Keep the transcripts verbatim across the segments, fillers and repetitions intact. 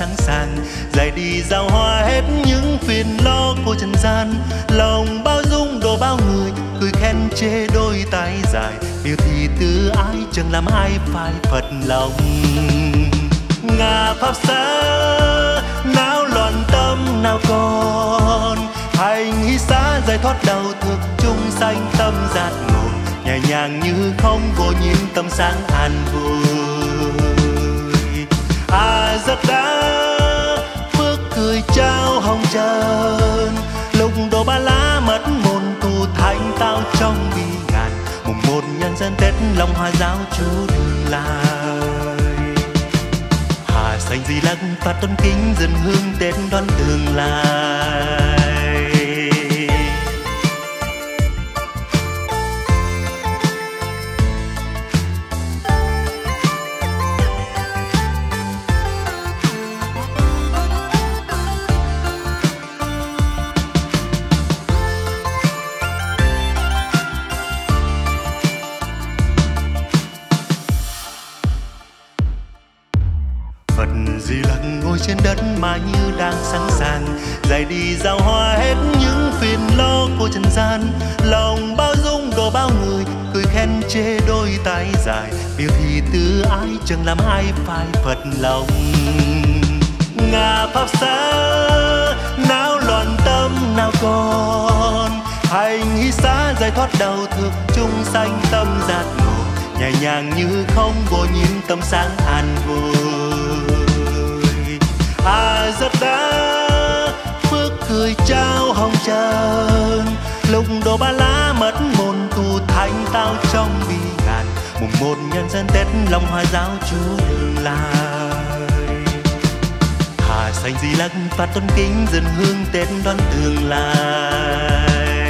sẵn sàng dậy đi giao hoa hết những phiền lo của trần gian. Lòng bao dung độ bao người cười khen chê đôi tay dài, điều thì từ ai chẳng làm ai phải phật lòng. Ngà pháp xá não loạn tâm nào còn, hành hy xá giải thoát đầu thực chúng sanh tâm giác ngộ, nhẹ nhàng như không vô nhiễm tâm sáng an vui. À rất đã phước cười trao hồng trần, lúc đồ ba lá mất môn tu thành tao trong bi ngàn. Mùng một nhân dân Tết lòng hoa giáo chú đường lai, hà xanh di lắc phát tôn kính dân hương Tết đón tương lai. Di lặc ngồi trên đất mà như đang sẵn sàng dậy đi giao hoa hết những phiền lo của trần gian. Lòng bao dung độ bao người cười khen chê đôi tay dài, biểu thì từ ai chẳng làm ai phải phật lòng. Ngà pháp xá não loạn tâm nào còn, hành hy xá giải thoát đầu thực chúng sanh tâm giác ngộ, nhẹ nhàng như không vô nhiễm tâm sáng an vui. À rất đã phước cười trao hồng trần, lúc đồ ba lá mất môn tu thành tao trong bi ngàn. Mùng một nhân dân Tết lòng hoa giáo chú đường lai, hà xanh di lắc phát tôn kính dân hương Tết đón tương lai.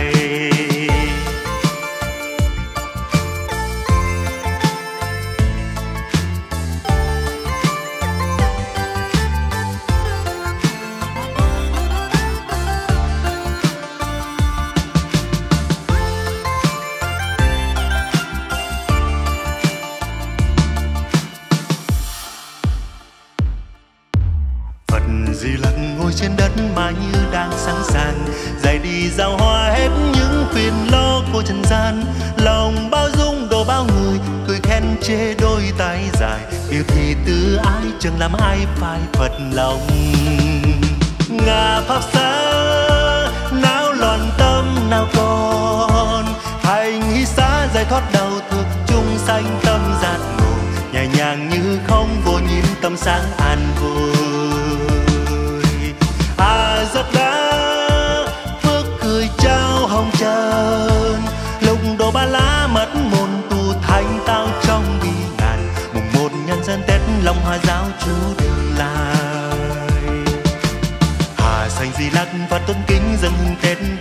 Di lặc ngồi trên đất mà như đang sẵn sàng dậy đi giao hoa hết những phiền lo của trần gian. Lòng bao dung độ bao người cười khen chê đôi tay dài, điều thì từ ai chẳng làm ai phải phật lòng. Ngà pháp xá não loạn tâm nào còn, hành hy xá giải thoát đầu thực chúng sanh tâm giác ngộ, nhẹ nhàng như không vô nhiễm tâm sáng an vui. À rất đã phước cười trao hồng trần, lúc đồ ba lá mất môn tu thành tao trong bi ngàn. Mùng một nhân dân Tết lòng hoa giáo chú đường lai, hà xanh di lắc và tôn kính dân hương Tết